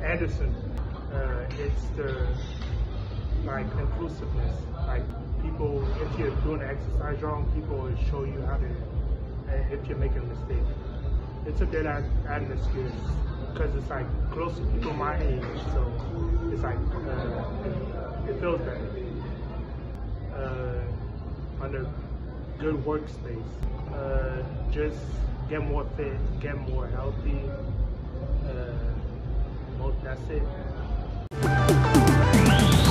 Anderson, it's the inclusiveness. Like people, if you're doing the exercise wrong, people will show you how to. If you're making a mistake, it's a good atmosphere because it's like close to people my age, so it's like it feels better. Under good workspace, just get more fit, get more healthy. That's it.